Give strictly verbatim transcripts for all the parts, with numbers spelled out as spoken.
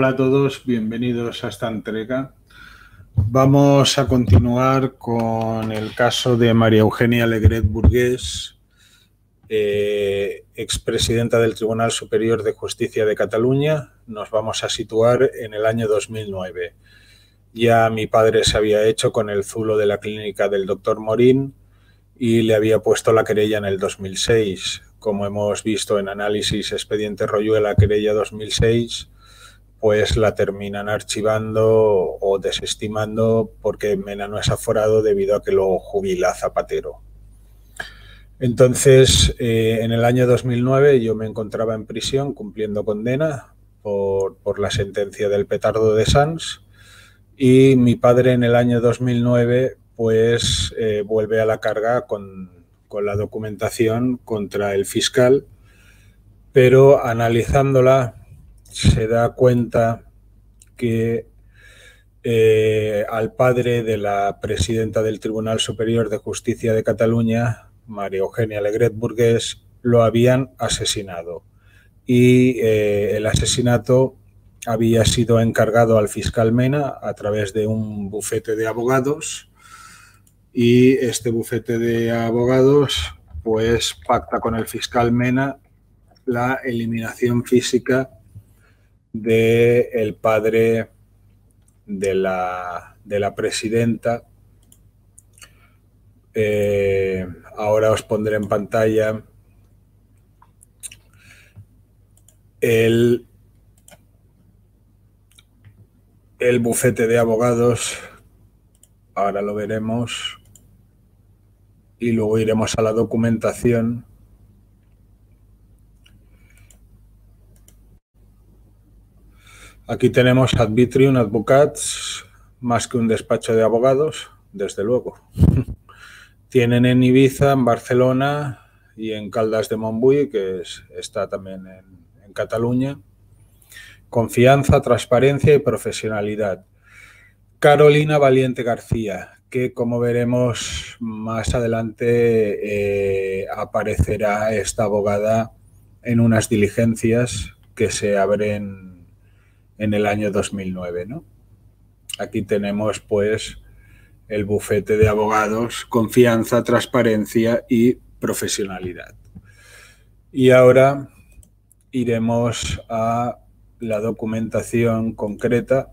Hola a todos, bienvenidos a esta entrega. Vamos a continuar con el caso de María Eugenia Alegret Burgués, eh, expresidenta del Tribunal Superior de Justicia de Cataluña. Nos vamos a situar en el año dos mil nueve. Ya mi padre se había hecho con el zulo de la clínica del doctor Morín y le había puesto la querella en el dos mil seis. Como hemos visto en análisis expediente Royuela, querella dos mil seis, pues la terminan archivando o desestimando porque Mena no es aforado debido a que lo jubila Zapatero. Entonces, eh, en el año dos mil nueve yo me encontraba en prisión cumpliendo condena por, por la sentencia del petardo de Sants, y mi padre en el año dos mil nueve pues eh, vuelve a la carga con, con la documentación contra el fiscal, pero analizándola se da cuenta que eh, al padre de la presidenta del Tribunal Superior de Justicia de Cataluña, María Eugenia Alegret Burgués, lo habían asesinado. Y eh, el asesinato había sido encargado al fiscal Mena a través de un bufete de abogados, y este bufete de abogados pues pacta con el fiscal Mena la eliminación física del padre de la, de la presidenta. Eh, ahora os pondré en pantalla el, el bufete de abogados. Ahora lo veremos y luego iremos a la documentación. Aquí tenemos Advitrium Advocats, más que un despacho de abogados, desde luego. Tienen en Ibiza, en Barcelona y en Caldas de Montbui, que es, está también en, en Cataluña. Confianza, transparencia y profesionalidad. Carolina Valiente García, que como veremos más adelante eh, aparecerá esta abogada en unas diligencias que se abren en el año dos mil nueve, ¿no? Aquí tenemos pues el bufete de abogados, confianza, transparencia y profesionalidad. Y ahora iremos a la documentación concreta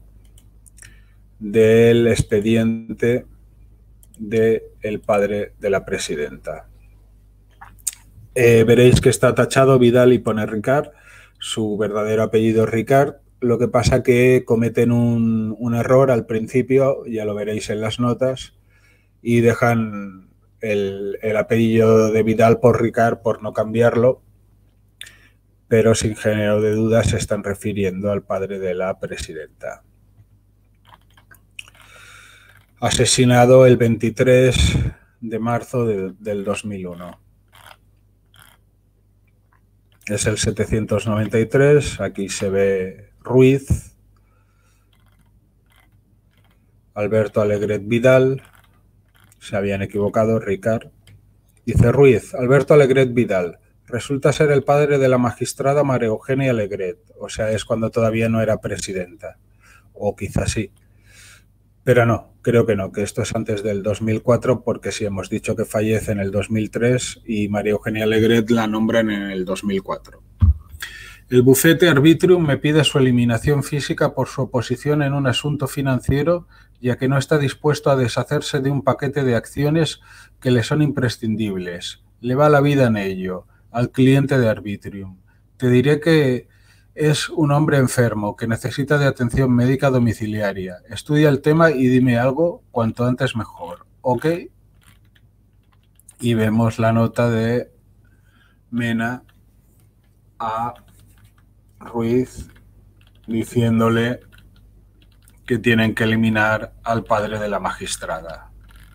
del expediente del padre de la presidenta. Eh, veréis que está tachado Vidal y pone Ricard, su verdadero apellido es Ricard. Lo que pasa que cometen un, un error al principio, ya lo veréis en las notas, y dejan el, el apellido de Vidal por Ricard por no cambiarlo, pero sin género de dudas se están refiriendo al padre de la presidenta. Asesinado el veintitrés de marzo de, del dos mil uno. Es el setecientos noventa y tres, aquí se ve Ruiz, Alberto Alegret Vidal, se habían equivocado, Ricard. Dice Ruiz, Alberto Alegret Vidal, resulta ser el padre de la magistrada María Eugenia Alegret, o sea, es cuando todavía no era presidenta, o quizás sí. Pero no, creo que no, que esto es antes del dos mil cuatro, porque sí hemos dicho que fallece en el dos mil tres y María Eugenia Alegret la nombran en el dos mil cuatro. El bufete Arbitrium me pide su eliminación física por su oposición en un asunto financiero, ya que no está dispuesto a deshacerse de un paquete de acciones que le son imprescindibles. Le va la vida en ello, al cliente de Arbitrium. Te diré que es un hombre enfermo que necesita de atención médica domiciliaria. Estudia el tema y dime algo cuanto antes mejor. ¿Ok? Y vemos la nota de Mena a Ruiz diciéndole que tienen que eliminar al padre de la magistrada.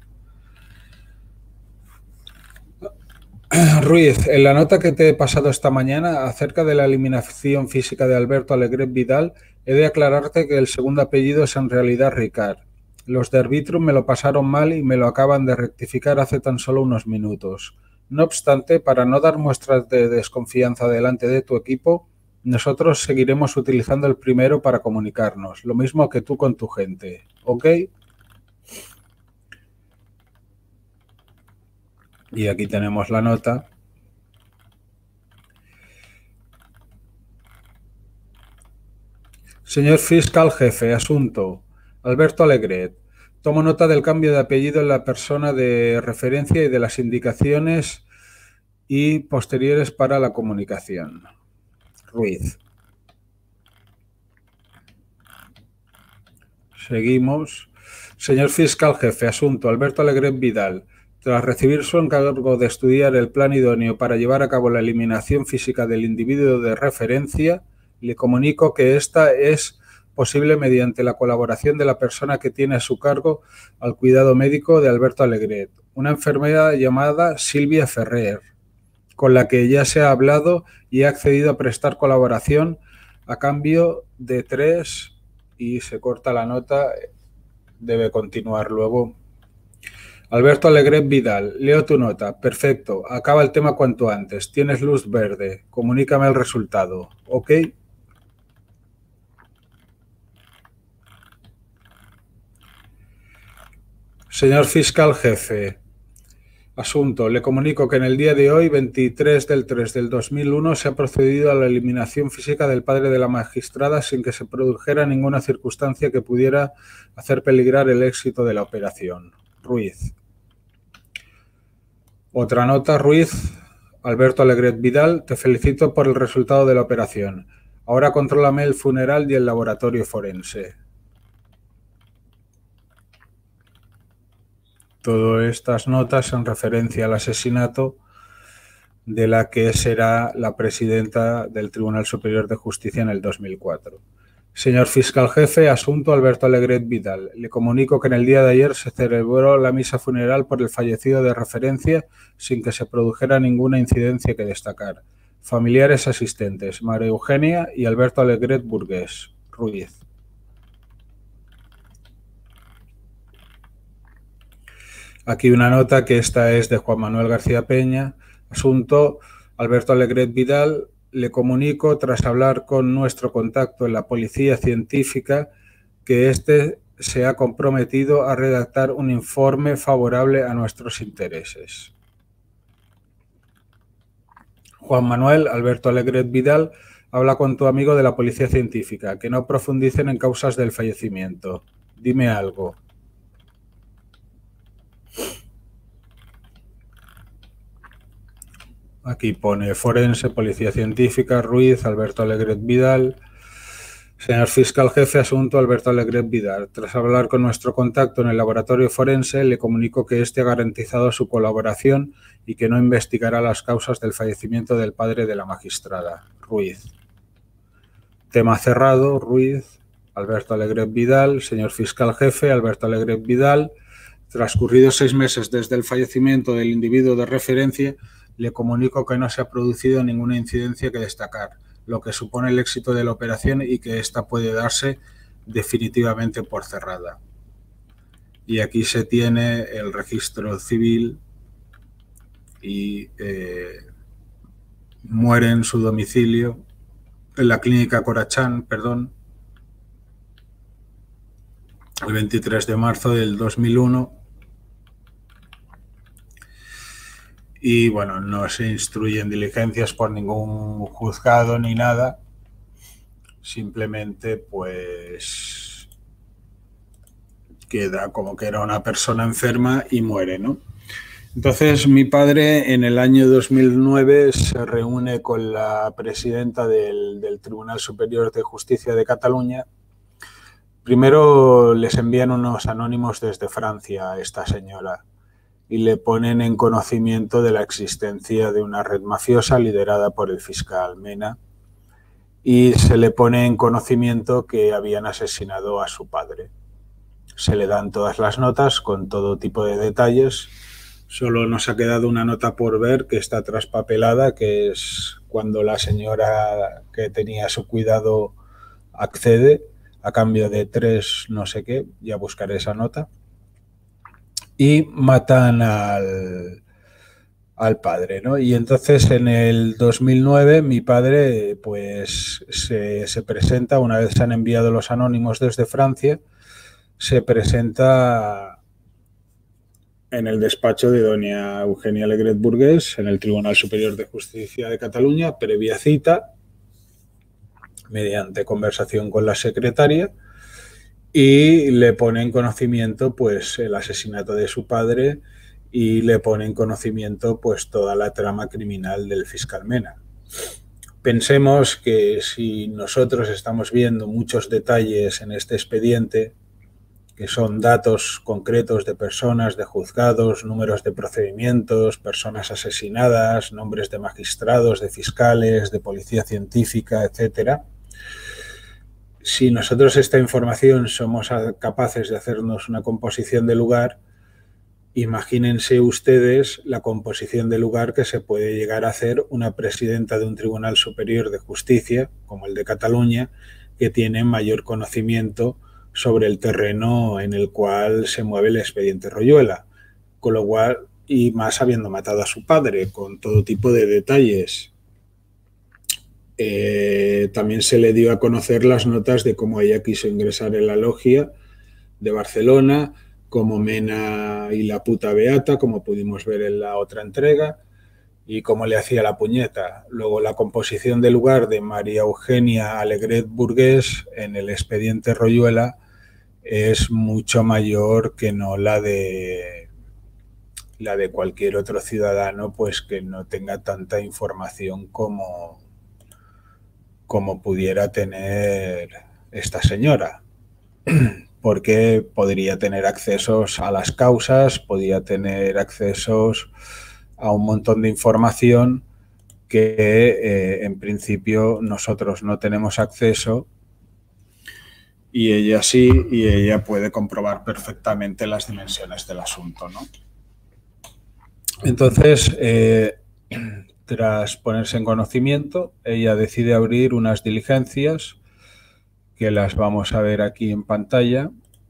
Ruiz, en la nota que te he pasado esta mañana acerca de la eliminación física de Alberto Alegret Vidal, he de aclararte que el segundo apellido es en realidad Ricard. Los de Arbitrium me lo pasaron mal y me lo acaban de rectificar hace tan solo unos minutos. No obstante, para no dar muestras de desconfianza delante de tu equipo, Nosotros seguiremos utilizando el primero para comunicarnos, lo mismo que tú con tu gente, ¿ok? Y aquí tenemos la nota. Señor fiscal jefe, asunto. Alberto Alegret. Tomo nota del cambio de apellido en la persona de referencia y de las indicaciones y posteriores para la comunicación. Ruiz. Seguimos. Señor fiscal jefe, asunto. Alberto Alegret Vidal. Tras recibir su encargo de estudiar el plan idóneo para llevar a cabo la eliminación física del individuo de referencia, le comunico que esta es posible mediante la colaboración de la persona que tiene a su cargo al cuidado médico de Alberto Alegret, una enfermera llamada Silvia Ferrer, con la que ya se ha hablado y ha accedido a prestar colaboración a cambio de tres, y se corta la nota, debe continuar luego. Alberto Alegret Vidal, leo tu nota. Perfecto. Acaba el tema cuanto antes. Tienes luz verde. Comunícame el resultado. ¿Ok? Señor fiscal jefe. Asunto. Le comunico que en el día de hoy, veintitrés del tres del dos mil uno, se ha procedido a la eliminación física del padre de la magistrada sin que se produjera ninguna circunstancia que pudiera hacer peligrar el éxito de la operación. Ruiz. Otra nota, Ruiz. Alberto Alegret Vidal, te felicito por el resultado de la operación. Ahora contrólame el funeral y el laboratorio forense. Todas estas notas en referencia al asesinato de la que será la presidenta del Tribunal Superior de Justicia en el dos mil cuatro. Señor fiscal jefe, asunto Alberto Alegret Vidal. Le comunico que en el día de ayer se celebró la misa funeral por el fallecido de referencia sin que se produjera ninguna incidencia que destacar. Familiares asistentes, María Eugenia y Alberto Alegret Burgués. Ruiz. Aquí una nota que esta es de Juan Manuel García Peña. Asunto Alberto Alegret Vidal. Le comunico, tras hablar con nuestro contacto en la Policía Científica, que éste se ha comprometido a redactar un informe favorable a nuestros intereses. Juan Manuel Alberto Alegret Vidal, habla con tu amigo de la Policía Científica, que no profundicen en causas del fallecimiento. Dime algo. Aquí pone forense, policía científica, Ruiz, Alberto Alegret Vidal. Señor fiscal jefe, asunto Alberto Alegret Vidal. Tras hablar con nuestro contacto en el laboratorio forense, le comunico que éste ha garantizado su colaboración y que no investigará las causas del fallecimiento del padre de la magistrada. Ruiz. Tema cerrado, Ruiz, Alberto Alegret Vidal. Señor fiscal jefe, Alberto Alegret Vidal. Transcurridos seis meses desde el fallecimiento del individuo de referencia, le comunico que no se ha producido ninguna incidencia que destacar, lo que supone el éxito de la operación y que ésta puede darse definitivamente por cerrada. Y aquí se tiene el registro civil y eh, muere en su domicilio, en la clínica Corachán, perdón, el veintitrés de marzo del dos mil uno. Y bueno, no se instruyen diligencias por ningún juzgado ni nada. Simplemente pues queda como que era una persona enferma y muere, ¿no? Entonces mi padre en el año dos mil nueve se reúne con la presidenta del, del Tribunal Superior de Justicia de Cataluña. Primero les envían unos anónimos desde Francia a esta señora y le ponen en conocimiento de la existencia de una red mafiosa liderada por el fiscal Mena, y se le pone en conocimiento que habían asesinado a su padre. Se le dan todas las notas con todo tipo de detalles. Solo nos ha quedado una nota por ver que está traspapelada, que es cuando la señora que tenía su cuidado accede a cambio de tres no sé qué, ya buscaré esa nota. Y matan al, al padre, ¿no? Y entonces en el dos mil nueve mi padre pues se, se presenta, una vez se han enviado los anónimos desde Francia, se presenta en el despacho de doña Eugenia Alegret Burgués, en el Tribunal Superior de Justicia de Cataluña, previa cita, mediante conversación con la secretaria, y le pone en conocimiento pues el asesinato de su padre y le pone en conocimiento pues toda la trama criminal del fiscal Mena. Pensemos que si nosotros estamos viendo muchos detalles en este expediente, que son datos concretos de personas, de juzgados, números de procedimientos, personas asesinadas, nombres de magistrados, de fiscales, de policía científica, etcétera. Si nosotros esta información somos capaces de hacernos una composición de lugar, imagínense ustedes la composición de lugar que se puede llegar a hacer una presidenta de un Tribunal Superior de Justicia, como el de Cataluña, que tiene mayor conocimiento sobre el terreno en el cual se mueve el expediente Royuela, con lo cual, y más habiendo matado a su padre, con todo tipo de detalles. Eh, también se le dio a conocer las notas de cómo ella quiso ingresar en la logia de Barcelona, como Mena y la puta beata, como pudimos ver en la otra entrega, y cómo le hacía la puñeta. Luego la composición del lugar de María Eugenia Alegret Burgués en el expediente Royuela es mucho mayor que no la de la de cualquier otro ciudadano, pues que no tenga tanta información como, como pudiera tener esta señora. Porque podría tener accesos a las causas, podría tener accesos a un montón de información que eh, en principio nosotros no tenemos acceso, y ella sí, y ella puede comprobar perfectamente las dimensiones del asunto, ¿no? Entonces, eh, tras ponerse en conocimiento, ella decide abrir unas diligencias que las vamos a ver aquí en pantalla.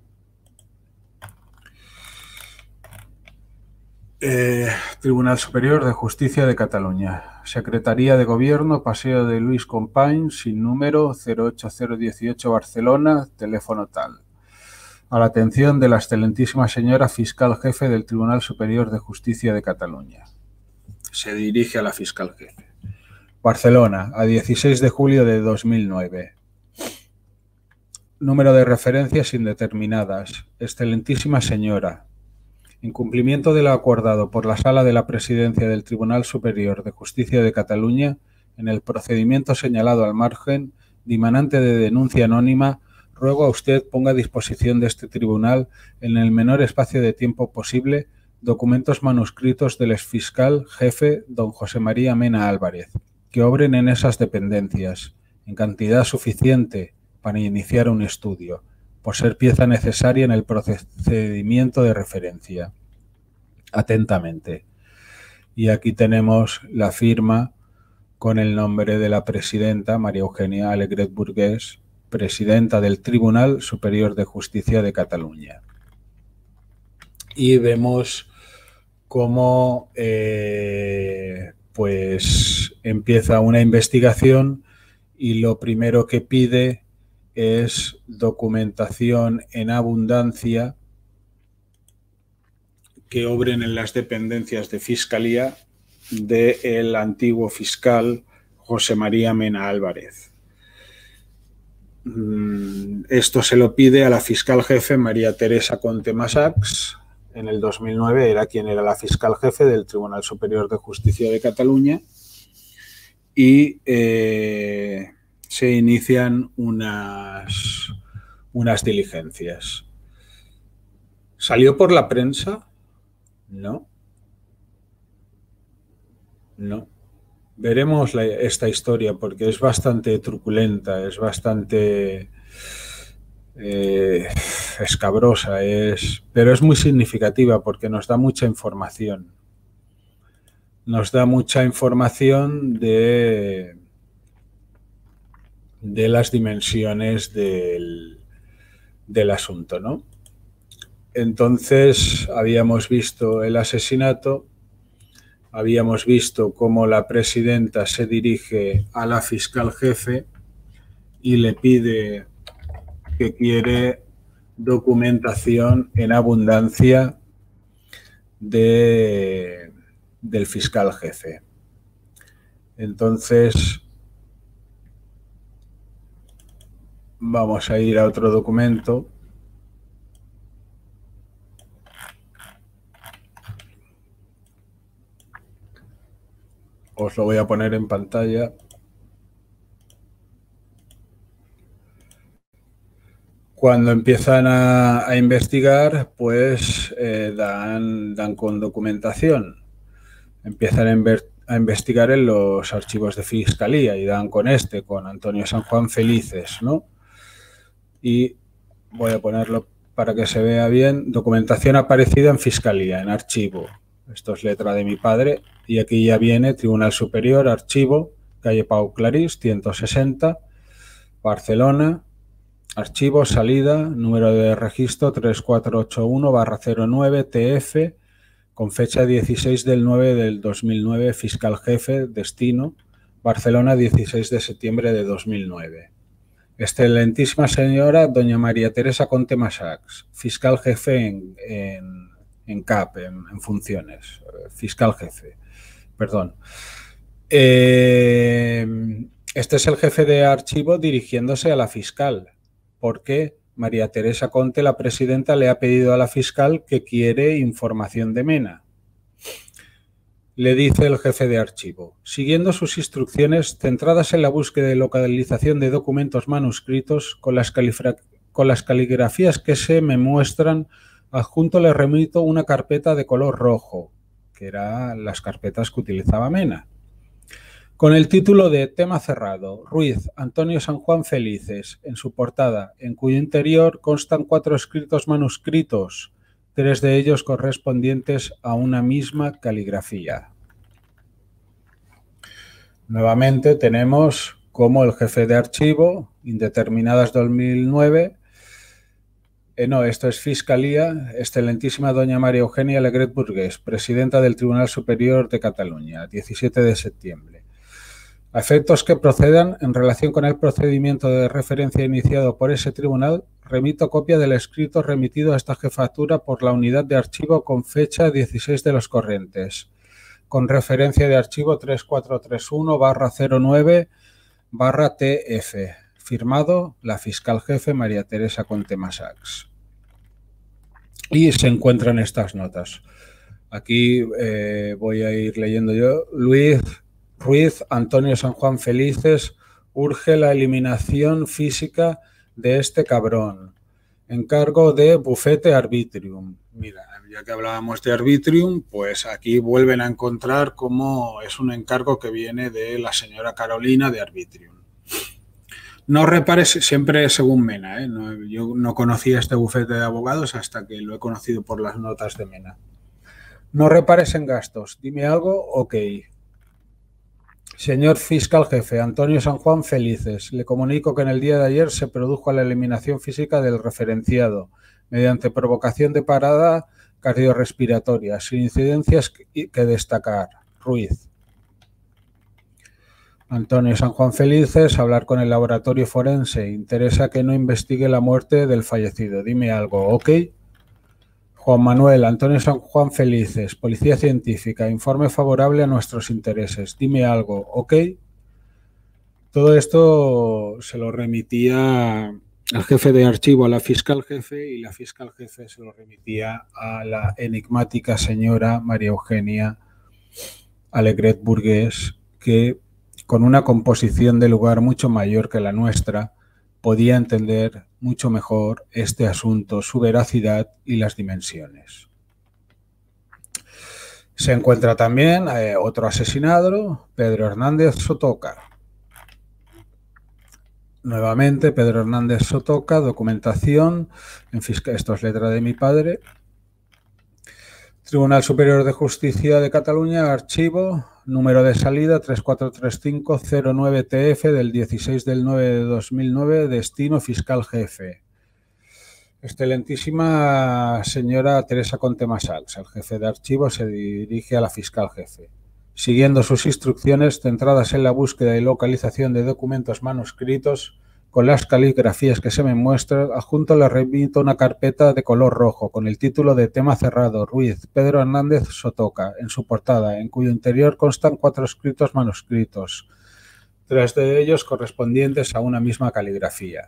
Eh, Tribunal Superior de Justicia de Cataluña, Secretaría de Gobierno, Paseo de Luis Companys, sin número, cero ocho cero dieciocho Barcelona, teléfono tal. A la atención de la excelentísima señora Fiscal Jefe del Tribunal Superior de Justicia de Cataluña. Se dirige a la Fiscal Jefe. Barcelona, a dieciséis de julio de dos mil nueve. Número de referencias indeterminadas. Excelentísima señora, en cumplimiento de lo acordado por la Sala de la Presidencia del Tribunal Superior de Justicia de Cataluña, en el procedimiento señalado al margen, dimanante de denuncia anónima, ruego a usted ponga a disposición de este tribunal, en el menor espacio de tiempo posible, documentos manuscritos del exfiscal jefe don José María Mena Álvarez, que obren en esas dependencias, en cantidad suficiente para iniciar un estudio, por ser pieza necesaria en el procedimiento de referencia. Atentamente. Y aquí tenemos la firma con el nombre de la presidenta, María Eugenia Alegret Burgués, presidenta del Tribunal Superior de Justicia de Cataluña. Y vemos cómo eh, pues empieza una investigación, y lo primero que pide es documentación en abundancia que obren en las dependencias de Fiscalía del antiguo fiscal José María Mena Álvarez. Esto se lo pide a la fiscal jefe María Teresa Conte Massacs. En el dos mil nueve era quien era la fiscal jefe del Tribunal Superior de Justicia de Cataluña, y eh, se inician unas, unas diligencias. ¿Salió por la prensa? No. No. Veremos la, esta historia, porque es bastante truculenta, es bastante eh, escabrosa, es, pero es muy significativa porque nos da mucha información. Nos da mucha información de... de las dimensiones del, del asunto, ¿no? Entonces, habíamos visto el asesinato, habíamos visto cómo la presidenta se dirige a la fiscal jefe y le pide que quiere documentación en abundancia de, del fiscal jefe. Entonces, vamos a ir a otro documento. Os lo voy a poner en pantalla. Cuando empiezan a, a investigar, pues eh, dan, dan con documentación. Empiezan a, inver, a investigar en los archivos de fiscalía y dan con este, con Antonio San Juan Felices, ¿no? Y voy a ponerlo para que se vea bien. Documentación aparecida en fiscalía, en archivo. Esto es letra de mi padre. Y aquí ya viene Tribunal Superior, archivo, calle Pau Clarís, ciento sesenta, Barcelona. Archivo, salida, número de registro tres cuatro ocho uno barra cero nueve T F, con fecha dieciséis del nueve del dos mil nueve, fiscal jefe, destino, Barcelona, dieciséis de septiembre de dos mil nueve. Excelentísima señora doña María Teresa Conte Massacs, fiscal jefe en, en, en C A P, en, en funciones, fiscal jefe, perdón. Eh, este es el jefe de archivo dirigiéndose a la fiscal, porque María Teresa Conte, la presidenta, le ha pedido a la fiscal que quiere información de Mena. Le dice el jefe de archivo, siguiendo sus instrucciones centradas en la búsqueda y localización de documentos manuscritos con las, con las caligrafías que se me muestran, adjunto le remito una carpeta de color rojo, que eran las carpetas que utilizaba Mena, con el título de Tema cerrado, Ruiz, Antonio San Juan Felices, en su portada, en cuyo interior constan cuatro escritos manuscritos, tres de ellos correspondientes a una misma caligrafía. Nuevamente tenemos como el jefe de archivo, indeterminadas dos mil nueve, eh, no, esto es Fiscalía, excelentísima doña María Eugenia Alegret Burgués, presidenta del Tribunal Superior de Cataluña, diecisiete de septiembre. A efectos que procedan en relación con el procedimiento de referencia iniciado por ese tribunal, remito copia del escrito remitido a esta jefatura por la unidad de archivo con fecha dieciséis de los corrientes, con referencia de archivo tres cuatro tres uno barra cero nueve barra T F, firmado la fiscal jefe María Teresa Conte Massacs. Y se encuentran estas notas. Aquí eh, voy a ir leyendo yo. Luis Ruiz, Antonio San Juan Felices, urge la eliminación física de este cabrón. Encargo de Bufete Arbitrium. Mira, ya que hablábamos de Arbitrium, pues aquí vuelven a encontrar cómo es un encargo que viene de la señora Carolina de Arbitrium. No repares, siempre según Mena, ¿eh? No, yo no conocía este bufete de abogados hasta que lo he conocido por las notas de Mena. No repares en gastos. Dime algo, ok. Señor fiscal jefe, Antonio San Juan Felices, le comunico que en el día de ayer se produjo la eliminación física del referenciado mediante provocación de parada cardiorrespiratoria, sin incidencias que destacar. Ruiz. Antonio San Juan Felices, hablar con el laboratorio forense. Interesa que no investigue la muerte del fallecido. Dime algo, ¿ok? Juan Manuel, Antonio San Juan Felices, Policía Científica, informe favorable a nuestros intereses. Dime algo, ¿ok? Todo esto se lo remitía al jefe de archivo, a la fiscal jefe, y la fiscal jefe se lo remitía a la enigmática señora María Eugenia Alegret Burgués, que con una composición de lugar mucho mayor que la nuestra, podía entender mucho mejor este asunto, su veracidad y las dimensiones. Se encuentra también eh, otro asesinado, Pedro Hernández Sotoca. Nuevamente, Pedro Hernández Sotoca, documentación, en fiscal, esto es letra de mi padre. Tribunal Superior de Justicia de Cataluña, archivo, número de salida tres cuatro tres cinco cero nueve T F del dieciséis del nueve de dos mil nueve, destino fiscal jefe. Excelentísima señora Teresa Conte Massacs, el jefe de archivo se dirige a la fiscal jefe. siguiendo sus instrucciones centradas en la búsqueda y localización de documentos manuscritos con las caligrafías que se me muestran, adjunto le remito una carpeta de color rojo con el título de Tema cerrado, Ruiz, Pedro Hernández Sotoca, en su portada, en cuyo interior constan cuatro escritos manuscritos, tres de ellos correspondientes a una misma caligrafía.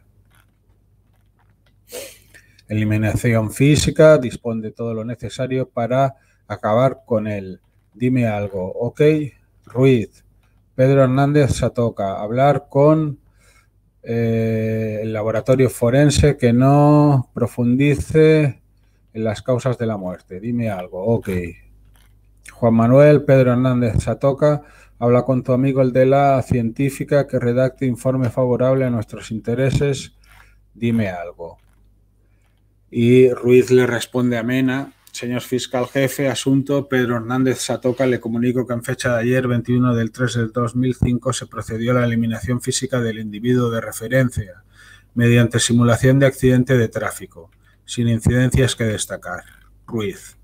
Eliminación física, dispone de todo lo necesario para acabar con él. Dime algo. Ok, Ruiz, Pedro Hernández Sotoca, hablar con eh, el laboratorio forense que no profundice en las causas de la muerte. Dime algo. Ok. Juan Manuel, Pedro Hernández Sotoca, habla con tu amigo el de la científica que redacte informe favorable a nuestros intereses. Dime algo. Y Ruiz le responde a Mena: señor fiscal jefe, asunto Pedro Hernández Sotoca, le comunico que en fecha de ayer, veintiuno del tres del dos mil cinco, se procedió a la eliminación física del individuo de referencia mediante simulación de accidente de tráfico, sin incidencias que destacar. Ruiz.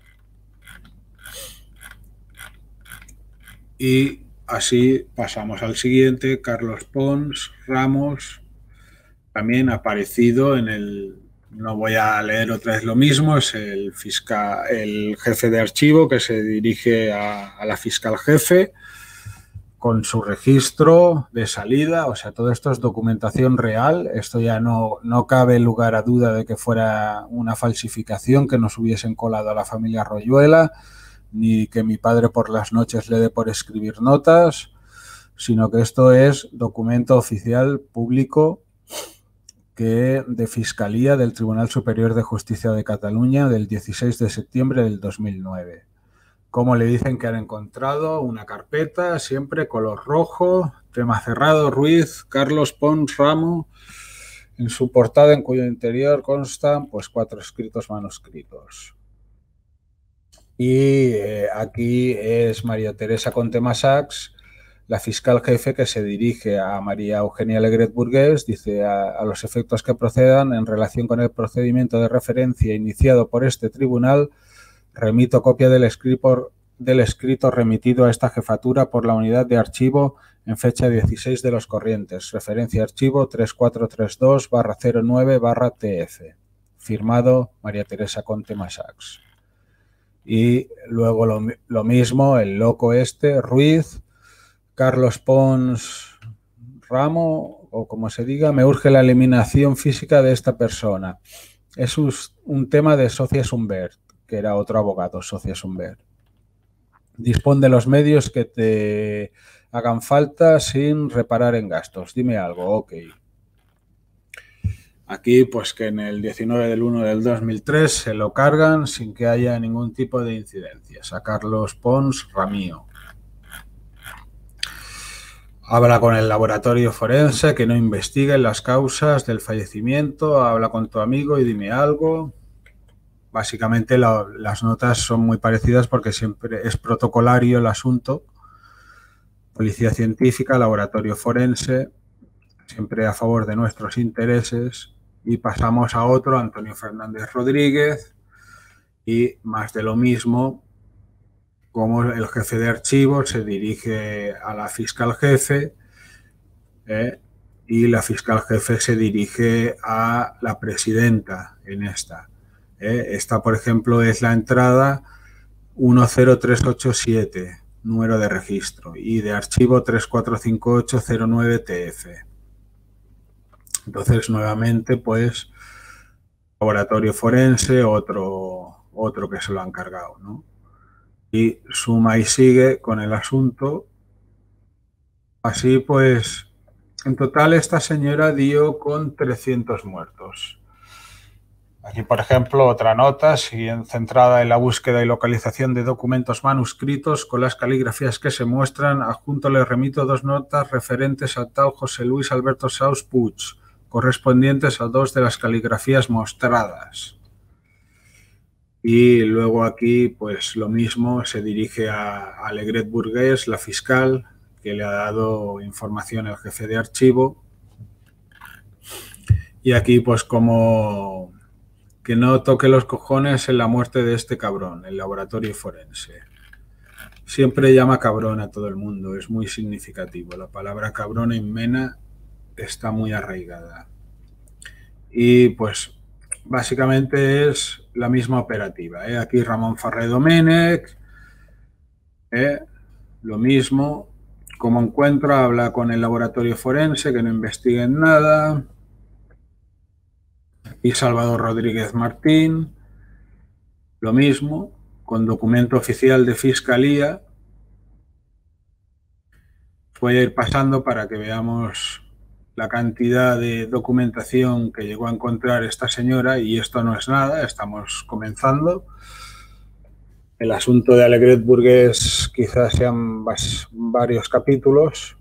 Y así pasamos al siguiente, Carlos Pons Ramos, también aparecido en el... No voy a leer otra vez lo mismo, es el, fiscal, el jefe de archivo que se dirige a, a la fiscal jefe con su registro de salida. O sea, todo esto es documentación real. Esto ya no, no cabe lugar a duda de que fuera una falsificación, que nos hubiesen colado a la familia Royuela, ni que mi padre por las noches le dé por escribir notas, sino que esto es documento oficial público que de Fiscalía del Tribunal Superior de Justicia de Cataluña del dieciséis de septiembre del dos mil nueve. Como le dicen que han encontrado una carpeta, siempre color rojo, tema cerrado, Ruiz, Carlos Pons Ramo, en su portada en cuyo interior constan pues cuatro escritos manuscritos. Y eh, aquí es María Teresa Conte-Massacs, la fiscal jefe, que se dirige a María Eugenia Alegret Burgués, dice: a, a los efectos que procedan en relación con el procedimiento de referencia iniciado por este tribunal, remito copia del escrito, del escrito remitido a esta jefatura por la unidad de archivo en fecha dieciséis de los corrientes, referencia archivo tres cuatro tres dos barra cero nueve barra T F, firmado María Teresa Conte-Massacs. Y luego lo, lo mismo, el loco este, Ruiz, Carlos Pons Ramo, o como se diga, me urge la eliminación física de esta persona. Es un, un tema de Socias Humbert, que era otro abogado, Socias Humbert. Dispón de los medios que te hagan falta sin reparar en gastos. Dime algo, ok. Aquí, pues que en el diecinueve del uno del dos mil tres se lo cargan sin que haya ningún tipo de incidencias. A Carlos Pons Ramío. Habla con el laboratorio forense que no investigue las causas del fallecimiento. Habla con tu amigo y dime algo. Básicamente la, las notas son muy parecidas porque siempre es protocolario el asunto. Policía científica, laboratorio forense, siempre a favor de nuestros intereses. Y pasamos a otro, Antonio Fernández Rodríguez, y más de lo mismo, como el jefe de archivo se dirige a la fiscal jefe eh, y la fiscal jefe se dirige a la presidenta en esta. Eh. Esta, por ejemplo, es la entrada uno cero tres ocho siete, número de registro, y de archivo tres cuatro cinco ocho cero nueve T F. Entonces, nuevamente, pues, laboratorio forense, otro, otro que se lo han cargado, ¿no? Y suma y sigue con el asunto. Así pues, en total esta señora dio con trescientos muertos. Aquí, por ejemplo, otra nota, centrada en la búsqueda y localización de documentos manuscritos con las caligrafías que se muestran. Adjunto le remito dos notas referentes a tal José Luis Alberto Saus Puig, correspondientes a dos de las caligrafías mostradas. Y luego aquí, pues lo mismo, se dirige a Alegret Burgués, la fiscal, que le ha dado información al jefe de archivo. Y aquí, pues como que no toque los cojones en la muerte de este cabrón, el laboratorio forense. siempre llama cabrón a todo el mundo, es muy significativo. La palabra cabrón en Mena está muy arraigada. Y pues básicamente es la misma operativa. ¿eh? Aquí Ramón Ferrer Domènech, ¿eh? lo mismo, como encuentra, habla con el laboratorio forense, que no investiguen nada. Y Salvador Rodríguez Martín, lo mismo, con documento oficial de Fiscalía. Voy a ir pasando para que veamos la cantidad de documentación que llegó a encontrar esta señora, y esto no es nada, estamos comenzando. El asunto de Alegret Burgués quizás sean varios capítulos.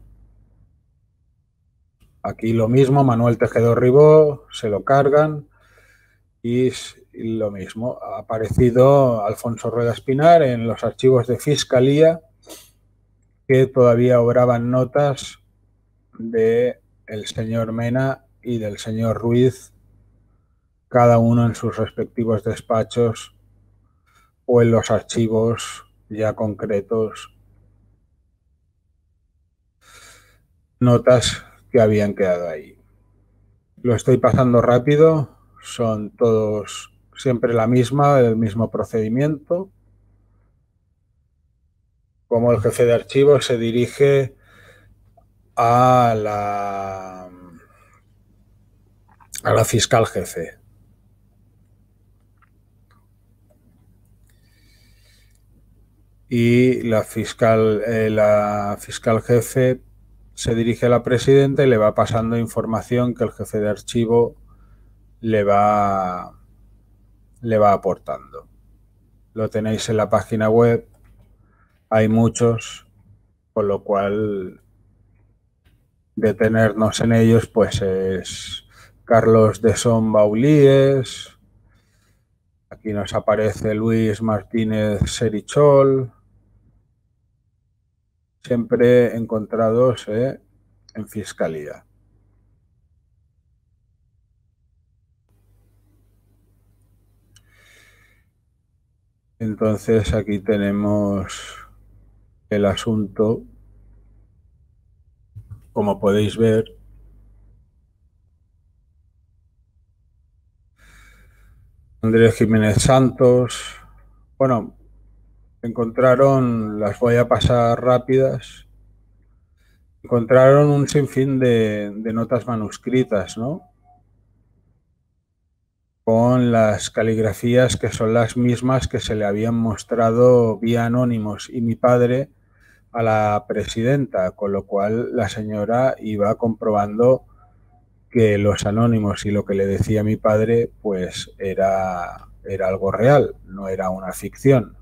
Aquí lo mismo, Manuel Tejedor Ribó, se lo cargan y lo mismo. Ha aparecido Alfonso Rueda Espinar en los archivos de Fiscalía, que todavía obraban notas de el señor Mena y del señor Ruiz, cada uno en sus respectivos despachos o en los archivos ya concretos, notas que habían quedado ahí. Lo estoy pasando rápido, son todos siempre la misma, el mismo procedimiento. Como el jefe de archivo se dirige a la, a la fiscal jefe. Y la fiscal, eh, la fiscal jefe se dirige a la presidenta y le va pasando información que el jefe de archivo le va, le va aportando. Lo tenéis en la página web, hay muchos, con lo cual detenernos en ellos pues es Carlos de Son Baulíes, aquí nos aparece Luis Martínez Serichol, siempre encontrados eh, en Fiscalía. Entonces aquí tenemos el asunto, como podéis ver. Andrés Jiménez Santos, bueno, encontraron, las voy a pasar rápidas, encontraron un sinfín de, de notas manuscritas, ¿no? Con las caligrafías que son las mismas que se le habían mostrado vía anónimos y mi padre a la presidenta, con lo cual la señora iba comprobando que los anónimos y lo que le decía mi padre pues era, era algo real, no era una ficción.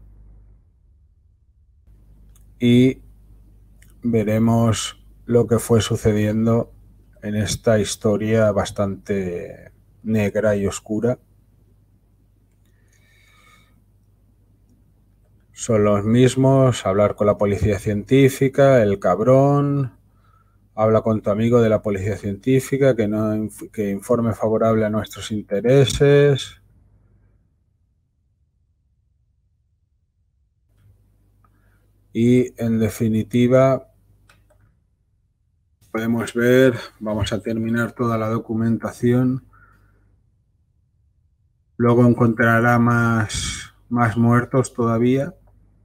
Y veremos lo que fue sucediendo en esta historia bastante negra y oscura. Son los mismos, hablar con la policía científica, el cabrón, habla con tu amigo de la policía científica, que, no, que informe favorable a nuestros intereses. Y en definitiva, podemos ver, vamos a terminar toda la documentación. Luego encontrará más, más muertos todavía.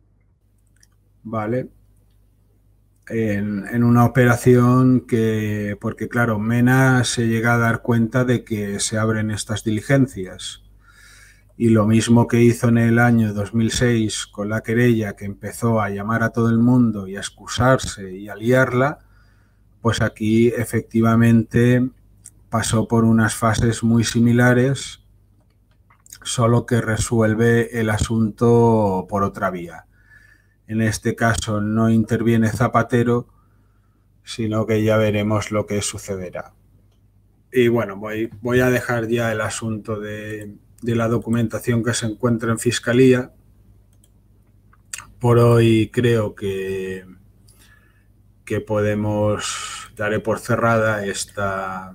Vale. En, en una operación que, porque claro, Mena se llega a dar cuenta de que se abren estas diligencias. Y lo mismo que hizo en el año dos mil seis con la querella, que empezó a llamar a todo el mundo y a excusarse y a liarla, pues aquí efectivamente pasó por unas fases muy similares, solo que resuelve el asunto por otra vía. En este caso no interviene Zapatero, sino que ya veremos lo que sucederá. Y bueno, voy, voy a dejar ya el asunto de, de la documentación que se encuentra en Fiscalía. Por hoy creo que, que podemos, daré por cerrada esta,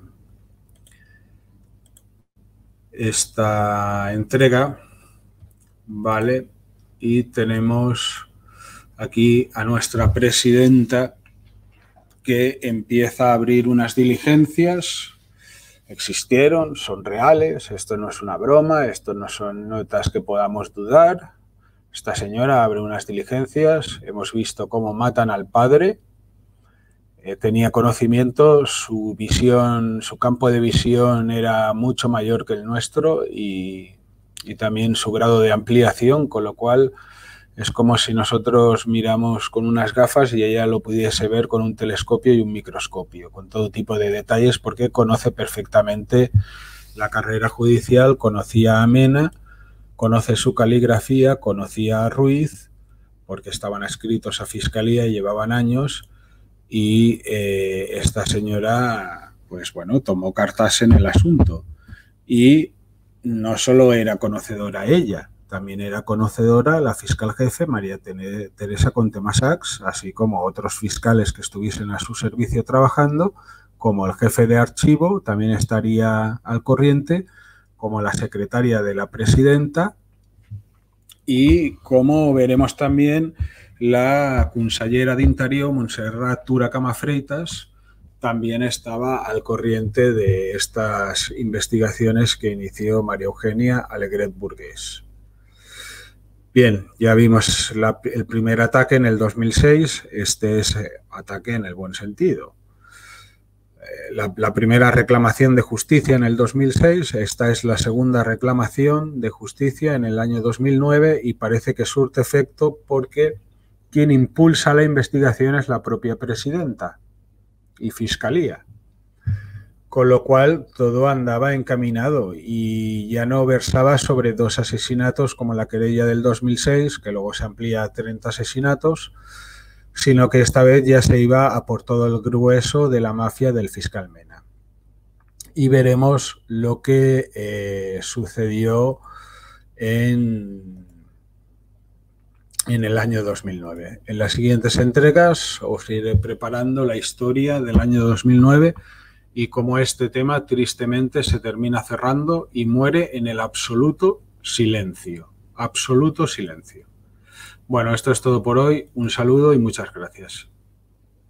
esta entrega, ¿vale? Y tenemos aquí a nuestra presidenta, que empieza a abrir unas diligencias. Existieron, son reales, esto no es una broma, esto no son notas que podamos dudar. Esta señora abre unas diligencias, hemos visto cómo matan al padre, eh, tenía conocimiento, su visión, su campo de visión era mucho mayor que el nuestro y, y también su grado de ampliación, con lo cual es como si nosotros miramos con unas gafas y ella lo pudiese ver con un telescopio y un microscopio, con todo tipo de detalles, porque conoce perfectamente la carrera judicial, conocía a Mena, conoce su caligrafía, conocía a Ruiz, porque estaban adscritos a Fiscalía y llevaban años, y eh, esta señora, pues bueno, tomó cartas en el asunto. Y no solo era conocedora ella, también era conocedora la fiscal jefe María Teresa Contemasacs, así como otros fiscales que estuviesen a su servicio trabajando, como el jefe de archivo, también estaría al corriente, como la secretaria de la presidenta, y como veremos también la consellera de Interior, Montserrat Tura Camafreitas, también estaba al corriente de estas investigaciones que inició María Eugenia Alegret Burgués. Bien, ya vimos la, el primer ataque en el dos mil seis, este es ataque en el buen sentido. La, la primera reclamación de justicia en el dos mil seis, esta es la segunda reclamación de justicia en el año dos mil nueve y parece que surte efecto porque quien impulsa la investigación es la propia presidenta y Fiscalía. Con lo cual todo andaba encaminado y ya no versaba sobre dos asesinatos como la querella del dos mil seis, que luego se amplía a treinta asesinatos, sino que esta vez ya se iba a por todo el grueso de la mafia del fiscal Mena. Y veremos lo que eh, sucedió en, en el año dos mil nueve. En las siguientes entregas os iré preparando la historia del año dos mil nueve y cómo este tema tristemente se termina cerrando y muere en el absoluto silencio. Absoluto silencio. Bueno, esto es todo por hoy. Un saludo y muchas gracias.